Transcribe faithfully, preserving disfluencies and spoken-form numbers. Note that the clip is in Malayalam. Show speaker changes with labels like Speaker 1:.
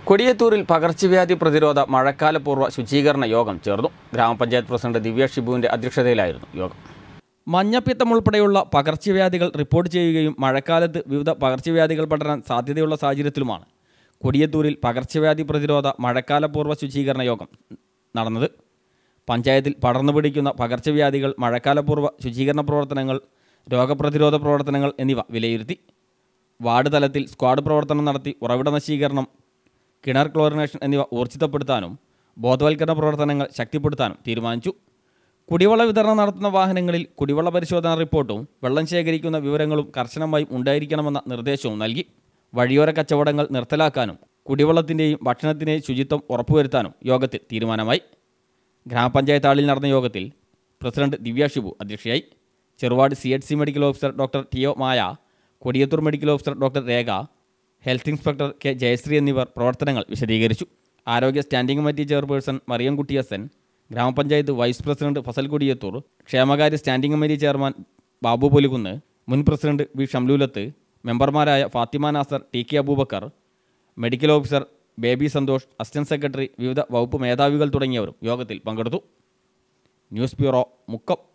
Speaker 1: കൊടിയത്തൂരിൽ പകർച്ചവ്യാധി പ്രതിരോധ മഴക്കാലപൂർവ്വ ശുചീകരണ യോഗം ചേർന്നു. ഗ്രാമപഞ്ചായത്ത് പ്രസിഡന്റ് ദിവ്യ ഷിബുവിന്റെ അധ്യക്ഷതയിലായിരുന്നു യോഗം. മഞ്ഞപ്പിത്തം ഉൾപ്പെടെയുള്ള പകർച്ചവ്യാധികൾ റിപ്പോർട്ട് ചെയ്യുകയും മഴക്കാലത്ത് വിവിധ പകർച്ചവ്യാധികൾ പടരാൻ സാധ്യതയുള്ള സാഹചര്യത്തിലുമാണ് കൊടിയത്തൂരിൽ പകർച്ചവ്യാധി പ്രതിരോധ മഴക്കാലപൂർവ്വ ശുചീകരണ യോഗം നടന്നത്. പഞ്ചായത്തിൽ പടർന്നു പിടിക്കുന്ന പകർച്ചവ്യാധികൾ, മഴക്കാലപൂർവ്വ ശുചീകരണ പ്രവർത്തനങ്ങൾ, രോഗപ്രതിരോധ പ്രവർത്തനങ്ങൾ എന്നിവ വിലയിരുത്തി. വാർഡ് തലത്തിൽ സ്ക്വാഡ് പ്രവർത്തനം നടത്തി ഉറവിട നശീകരണം, കിണർ ക്ലോറിനേഷൻ എന്നിവ ഊർജിതപ്പെടുത്താനും ബോധവൽക്കരണ പ്രവർത്തനങ്ങൾ ശക്തിപ്പെടുത്താനും തീരുമാനിച്ചു. കുടിവെള്ള വിതരണം നടത്തുന്ന വാഹനങ്ങളിൽ കുടിവെള്ള പരിശോധന റിപ്പോർട്ടും വെള്ളം ശേഖരിക്കുന്ന വിവരങ്ങളും കർശനമായും ഉണ്ടായിരിക്കണമെന്ന നിർദ്ദേശവും നൽകി. വഴിയോര കച്ചവടങ്ങൾ നിർത്തലാക്കാനും കുടിവെള്ളത്തിൻ്റെയും ഭക്ഷണത്തിൻ്റെയും ശുചിത്വം ഉറപ്പുവരുത്താനും യോഗത്തിൽ തീരുമാനമായി. ഗ്രാമപഞ്ചായത്ത് ഹാളിൽ നടന്ന യോഗത്തിൽ പ്രസിഡന്റ് ദിവ്യ ഷിബു അധ്യക്ഷയായി. Cheruvad C H C medical officer doctor T O Maya, Kodiyathur medical officer doctor Rekha, health inspector K Jayashree എന്നിവർ പ്രവർത്തനങ്ങൾ വിശദീകരിച്ചു. ആരോഗ്യ standing committee chairperson Mariyamkutty S N, ഗ്രാമപഞ്ചായത്ത് വൈസ് പ്രസിഡന്റ് ഫസൽ കൊടിയത്തൂർ, ക്ഷേമകാര്യ standing committee chairman Babu Polikunnu, മുൻ പ്രസിഡന്റ് വി ഷംലൂലത്ത്, മെമ്പർമാരായ Fathima Nasar, T K Abubakar, medical officer Baby Santhosh, assistant secretary, വിവിധ വകുപ്പ് മേധാവികൾ തുടങ്ങിയവരും യോഗത്തിൽ പങ്കെടുത്തു. News bureau, Mukkam.